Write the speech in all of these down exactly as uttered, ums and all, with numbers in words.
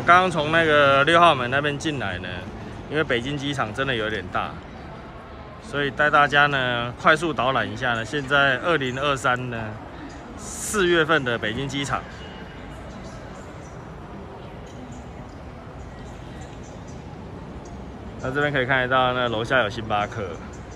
我刚刚从那个六号门那边进来呢，因为北京机场真的有点大，所以带大家呢快速导览一下呢。现在二零二三呢四月份的北京机场，那这边可以看得到呢，楼下有星巴克。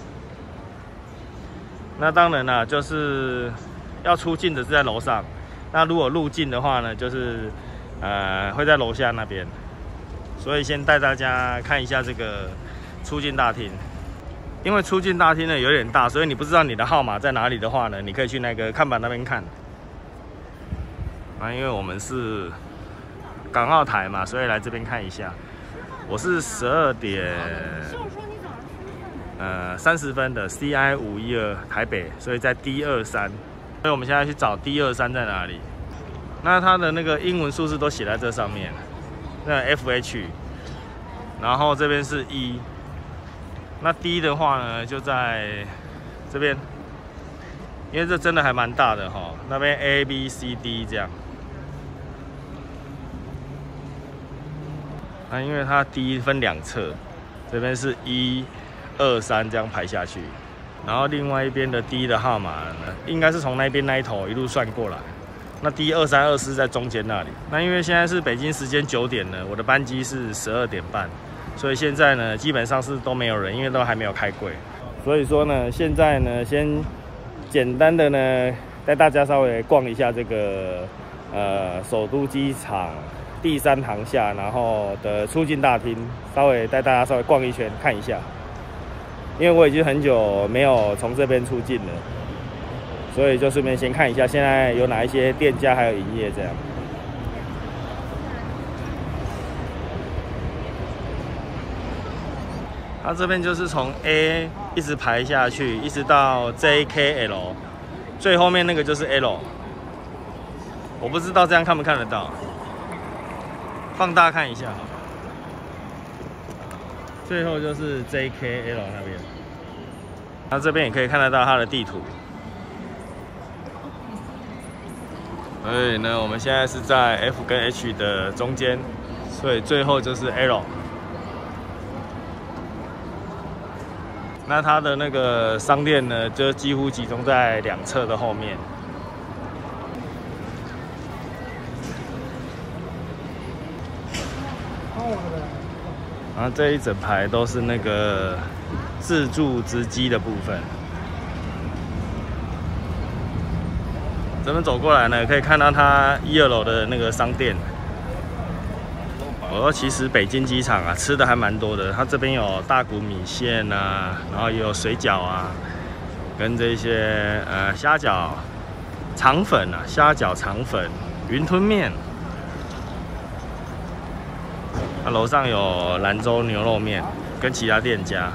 那当然啦，就是要出境的是在楼上，那如果入境的话呢，就是呃会在楼下那边。所以先带大家看一下这个出境大厅，因为出境大厅呢有点大，所以你不知道你的号码在哪里的话呢，你可以去那个看板那边看。啊，因为我们是港澳台嘛，所以来这边看一下。我是十二点呃三十分的 C I 五一二台北，所以在 D 二三，所以我们现在去找 D 二三在哪里。那它的那个英文数字都写在这上面。那 F H， 然后这边是一，那 D 的话呢就在这边，因为这真的还蛮大的哈，那边 A B C D 这样。那因为它 D 分两侧，这边是一、二、三这样排下去，然后另外一边的 D 的号码呢，应该是从那边那一头一路算过来。那 D 二三二四在中间那里。那因为现在是北京时间九点呢，我的班机是十二点半，所以现在呢基本上是都没有人，因为都还没有开柜。所以说呢，现在呢先简单的呢带大家稍微逛一下这个呃首都机场第三航厦，然后的出境大厅，稍微带大家稍微逛一圈看一下。因为我已经很久没有从这边出境了。所以就顺便先看一下现在有哪一些店家还有营业这样。它这边就是从 A 一直排下去，一直到 J K L， 最后面那个就是 L。我不知道这样看不看得到，放大看一下。最后就是 J K L 那边，它这边也可以看得到它的地图。所以呢，我们现在是在 F 跟 H 的中间，所以最后就是 L。那它的那个商店呢，就几乎集中在两侧的后面。然后这一整排都是那个自助值机的部分。这边走过来呢，可以看到它一二楼的那个商店。我说，其实北京机场啊，吃的还蛮多的。它这边有大骨米线啊，然后也有水饺啊，跟这些呃虾饺、肠粉啊，虾饺、肠粉、云吞面。那楼上有兰州牛肉面，跟其他店家。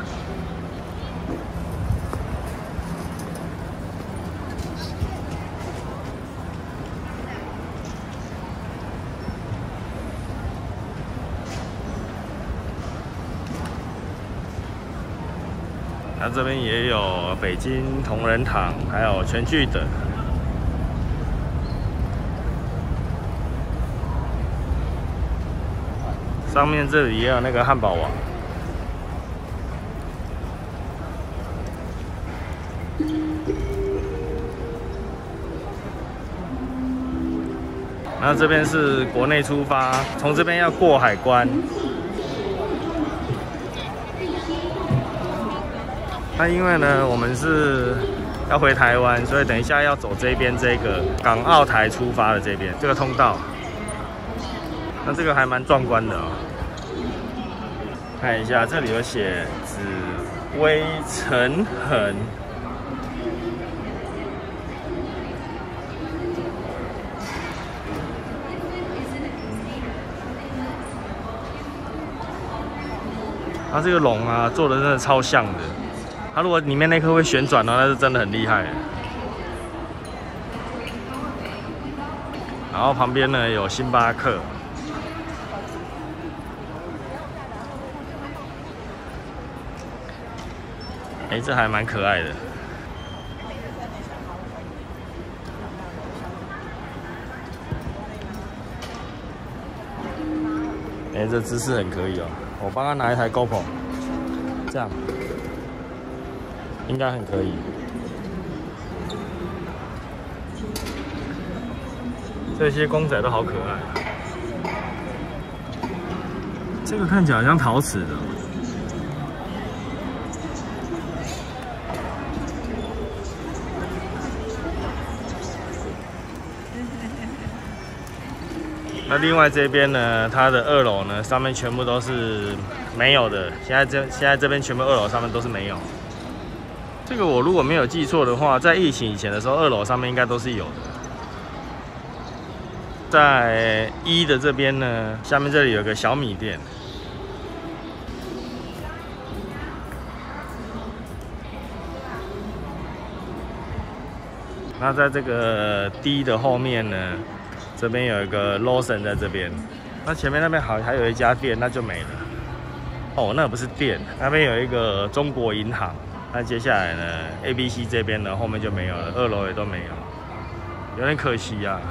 那这边也有北京同仁堂，还有全聚德。上面这里也有那个汉堡王。那这边是国内出发，从这边要过海关。那因为呢，我们是要回台湾，所以等一下要走这边这个港澳台出发的这边这个通道。那这个还蛮壮观的哦，看一下这里有写紫薇陈痕。它这个龙啊，做的真的超像的。它如果里面那颗会旋转的话，那是真的很厉害。然后旁边呢有星巴克，哎，这还蛮可爱的。 哎、欸，这姿势很可以哦。我帮他拿一台 GoPro， 这样应该很可以。这些公仔都好可爱啊。这个看起来好像陶瓷的。那另外这边呢，它的二楼呢，上面全部都是没有的。现在这现在这边全部二楼上面都是没有。这个我如果没有记错的话，在疫情以前的时候，二楼上面应该都是有的。在一的这边呢，下面这里有个小米店。那在这个 D 的后面呢？这边有一个 Lawson 在这边，那前面那边好还有一家店，那就没了。哦，那不是店，那边有一个中国银行。那接下来呢 ，A B C 这边呢后面就没有了，二楼也都没有，有点可惜啊。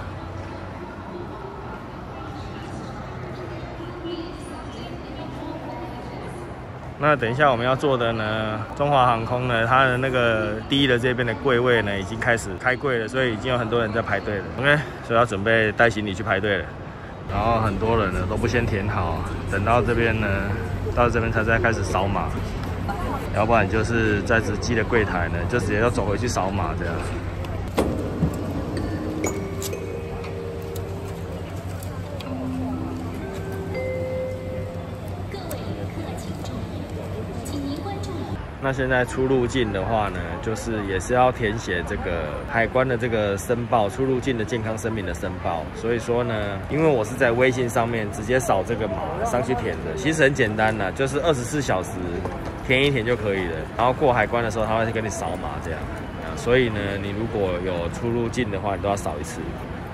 那等一下我们要做的呢，中华航空呢，它的那个第一的这边的柜位呢，已经开始开柜了，所以已经有很多人在排队了。OK， 所以要准备带行李去排队了。然后很多人呢都不先填好，等到这边呢，到这边才再开始扫码，要不然就是在值机的柜台呢，就直接要走回去扫码这样。那现在出入境的话呢，就是也是要填写这个海关的这个申报，出入境的健康声明的申报。所以说呢，因为我是在微信上面直接扫这个码上去填的，其实很简单啦，就是二十四小时填一填就可以了。然后过海关的时候，他会跟你扫码这样。所以呢，你如果有出入境的话，你都要扫一次。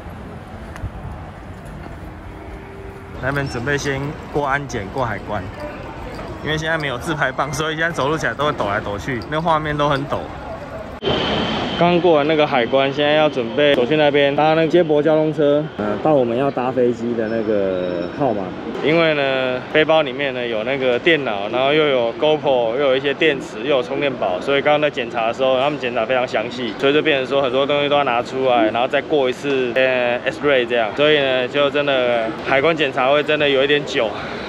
那边准备先过安检，过海关。因为现在没有自拍棒，所以现在走路起来都会抖来抖去，那画面都很抖。刚过完那个海关，现在要准备走去那边搭那个接驳交通车，呃，到我们要搭飞机的那个号码。因为呢，背包里面呢有那个电脑，然后又有 GoPro， 又有一些电池，又有充电宝，所以刚刚在检查的时候，他们检查非常详细，所以就变成说很多东西都要拿出来，然后再过一次呃 X-ray 这样，所以呢，就真的海关检查会真的有一点久。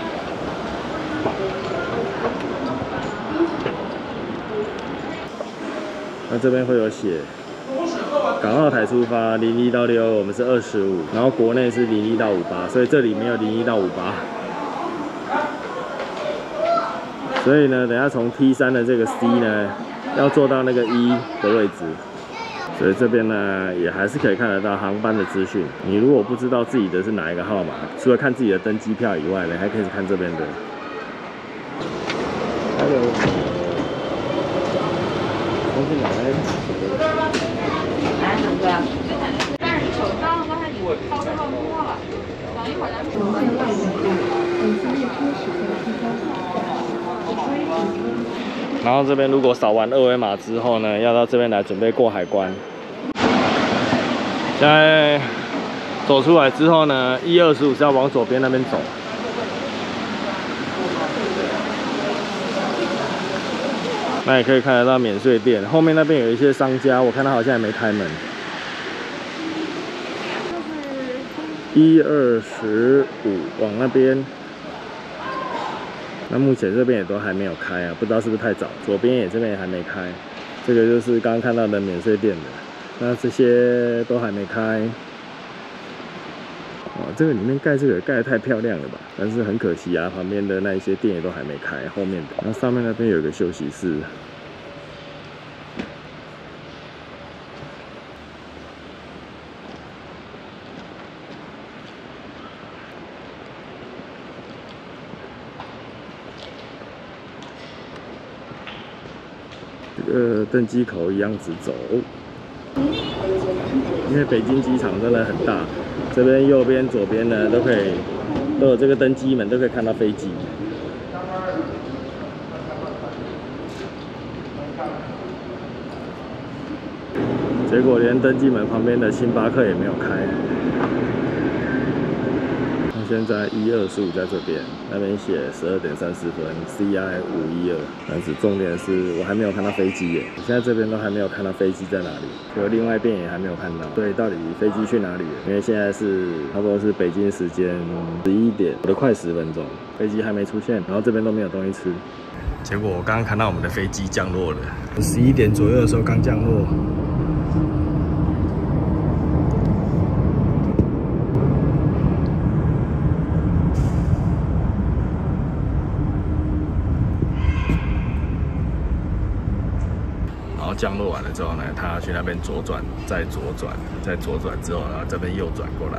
那这边会有写，港澳台出发零一到六，我们是二十五，然后国内是零一到五八，所以这里没有零一到五八。所以呢，等下从 T 三的这个 C 呢，要坐到那个一的位置，所以这边呢也还是可以看得到航班的资讯。你如果不知道自己的是哪一个号码，除了看自己的登机票以外呢，还可以看这边的。Hello。 来，很贵啊！但是手上刚才你掏出乱摸了，等一会儿咱们手上外然后这边如果扫完二维码之后呢，要到这边来准备过海关。现在走出来之后呢，一二十五是要往左边那边走。那也可以看得到免税店，后面那边有一些商家，我看他好像还没开门。一二十五往那边，那目前这边也都还没有开啊，不知道是不是太早。左边也这边也还没开，这个就是刚刚看到的免税店的，那这些都还没开。哦，这个里面盖这个盖得太漂亮了吧？但是很可惜啊，旁边的那一些店也都还没开，后面的。那上面那边有一个休息室。这个登机口一样直走，因为北京机场真的很大。这边右边、左边呢都可以，都有这个登机门，都可以看到飞机。结果连登机门旁边的星巴克也没有开。 现在一二十五在这边，那边写十二点三十分 ，C I 五一二。但是重点是我还没有看到飞机耶，我现在这边都还没有看到飞机在哪里，就另外一边也还没有看到。对，到底飞机去哪里了？因为现在是差不多是北京时间十一点，我的快十分钟，飞机还没出现，然后这边都没有东西吃。结果我刚刚看到我们的飞机降落了，十一点左右的时候刚降落。 然后降落完了之后呢，他要去那边左转，再左转，再左转之后，然后这边右转过来。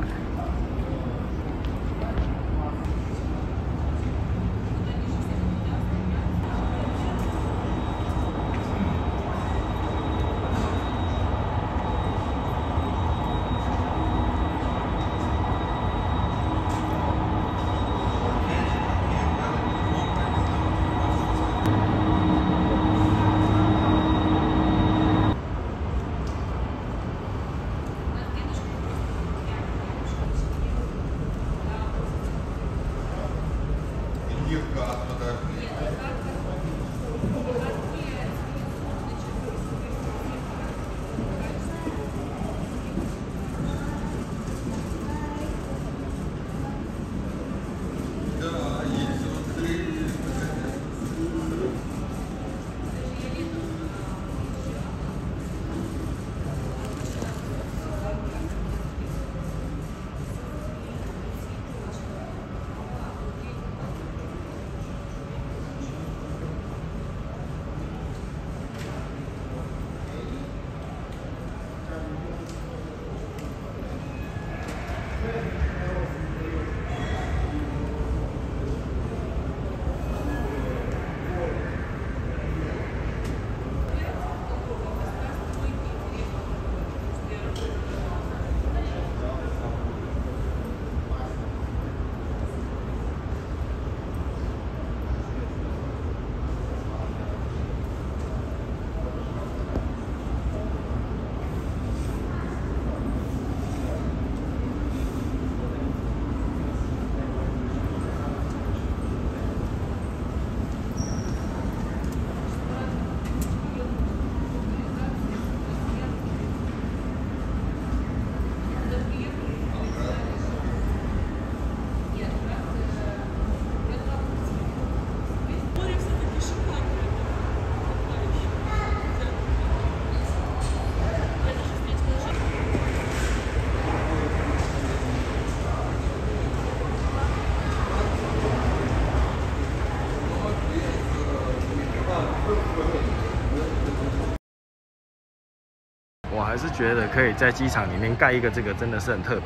我还是觉得可以在机场里面盖一个这个，真的是很特别，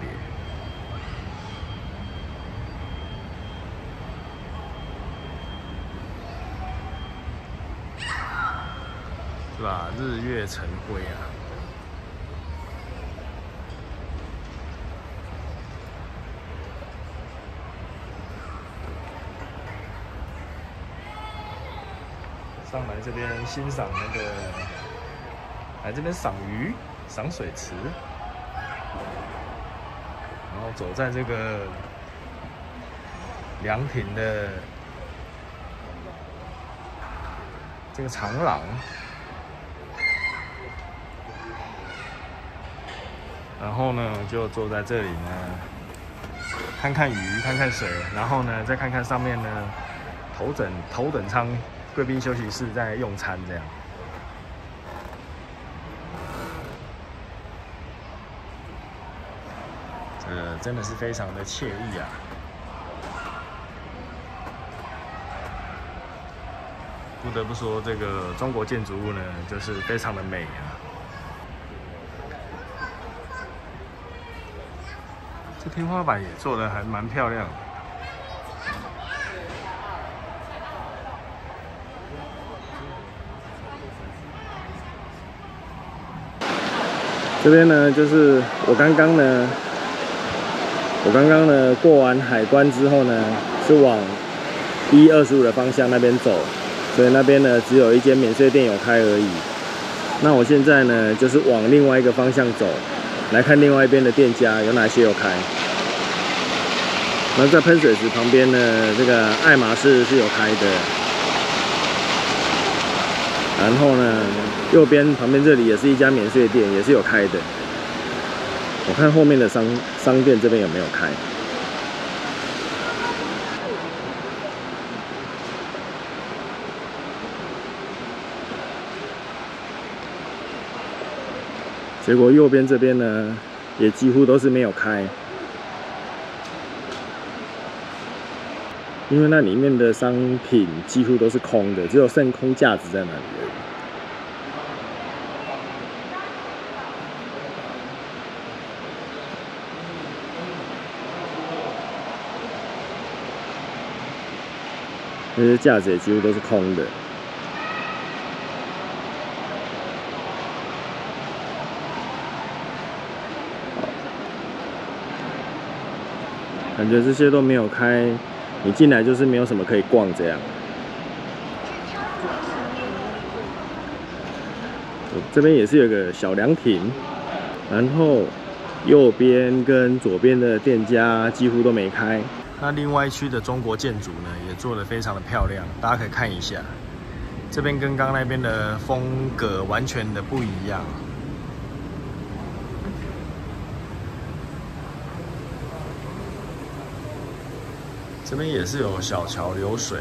是吧？日月晨辉啊！上来这边欣赏那个。 来这边赏鱼、赏水池，然后走在这个凉亭的这个长廊，然后呢就坐在这里呢，看看鱼、看看水，然后呢再看看上面呢头等头等舱贵宾休息室在用餐这样。 呃，真的是非常的惬意啊！不得不说，这个中国建筑物呢，就是非常的美啊。这天花板也做的还蛮漂亮的。这边呢，就是我刚刚呢。 我刚刚呢过完海关之后呢，是往一二十五的方向那边走，所以那边呢只有一间免税店有开而已。那我现在呢就是往另外一个方向走，来看另外一边的店家有哪些有开。 然后在喷水池旁边呢，这个爱马仕是有开的。然后呢，右边旁边这里也是一家免税店，也是有开的。我看后面的商商店这边有没有开。结果右边这边呢，也几乎都是没有开，因为那里面的商品几乎都是空的，只有剩空架子在那里而已。那些架子也几乎都是空的。感觉这些都没有开，你进来就是没有什么可以逛这样。这边也是有个小凉亭，然后右边跟左边的店家几乎都没开。那另外一区的中国建筑呢，也做得非常的漂亮，大家可以看一下。这边跟刚刚那边的风格完全的不一样。这边也是有小桥流水，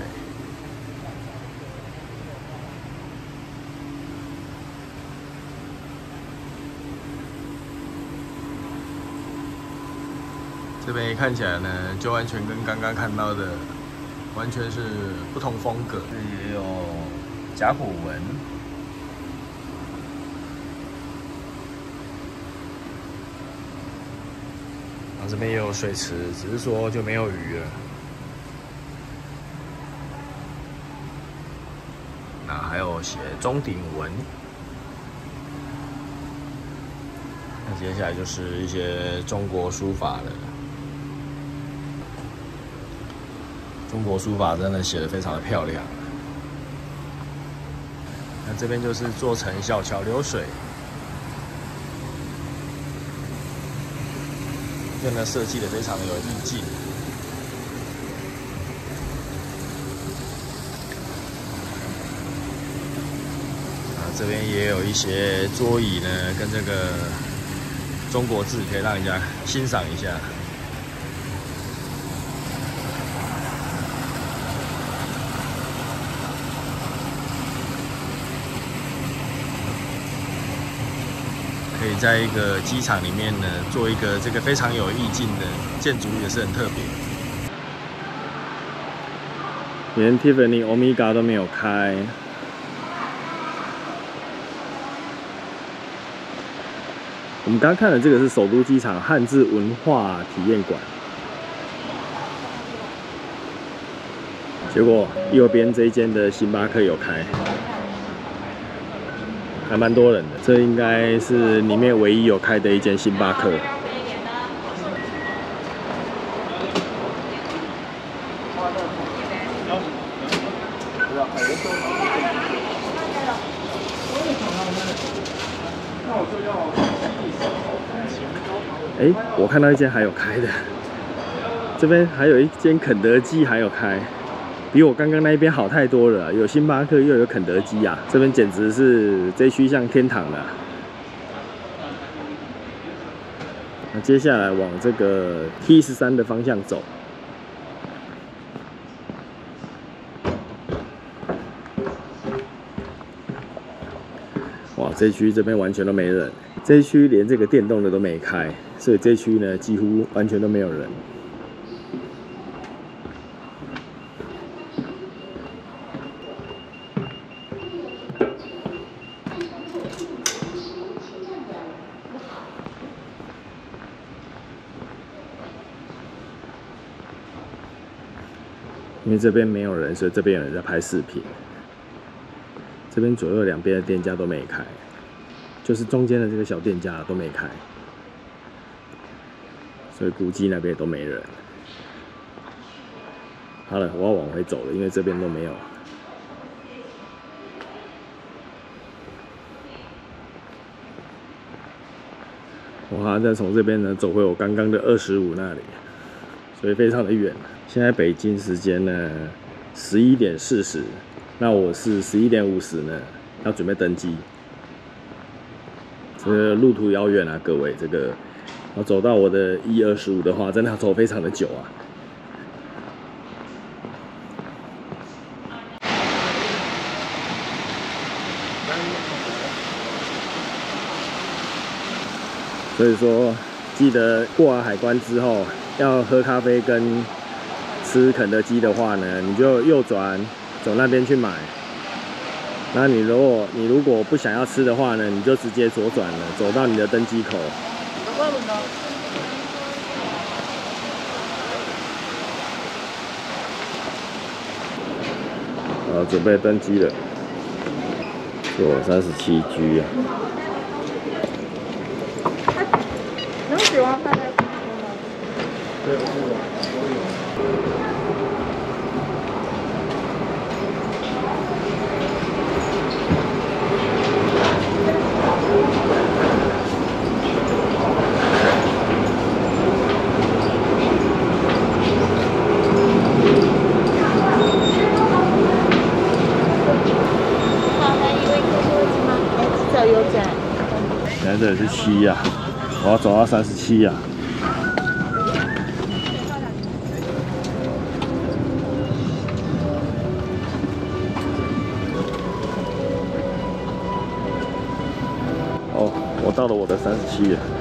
这边看起来呢，就完全跟刚刚看到的完全是不同风格。这里也有甲骨文，然后这边也有水池，只是说就没有鱼了。那还有写钟鼎文，那接下来就是一些中国书法了。中国书法真的写得非常的漂亮。那这边就是做成小桥流水，真的设计得非常的有意境。这边也有一些桌椅呢，跟这个中国字可以让人家欣赏一下。可以在一个机场里面呢，做一个这个非常有意境的建筑，也是很特别。连 Tiffany、Omega 都没有开。我们刚看的这个是首都机场汉字文化体验馆，结果右边这一间的星巴克有开，还蛮多人的。这应该是里面唯一有开的一间星巴克。哎，我看到一间还有开的，这边还有一间肯德基还有开，比我刚刚那一边好太多了。有星巴克又有肯德基啊，这边简直是这区像天堂了。那接下来往这个 T 十三的方向走。哇，这区这边完全都没人，这一区连这个电动的都没开。所以这区呢，几乎完全都没有人。因为这边没有人，所以这边有人在拍视频。这边左右两边的店家都没开，就是中间的这个小店家都没开。所以估计那边都没人。好了，我要往回走了，因为这边都没有。我好像再从这边呢走回我刚刚的二十五那里， 所以非常的远。现在北京时间呢十一点四十，那我是十一点五十呢要准备登机。这个路途遥远啊，各位，这个要走到我的一二十五的话，真的要走非常的久啊。所以说，记得过完海关之后，要喝咖啡跟吃肯德基的话呢，你就右转走那边去买。那你如果你如果不想要吃的话呢，你就直接左转了，走到你的登机口。好，准备登机了，坐三十七 G 啊。 能指望大家出吗？ 对，我是我。现在这里是七呀、啊，我要走到三十七呀。哦，我到了我的三十七了。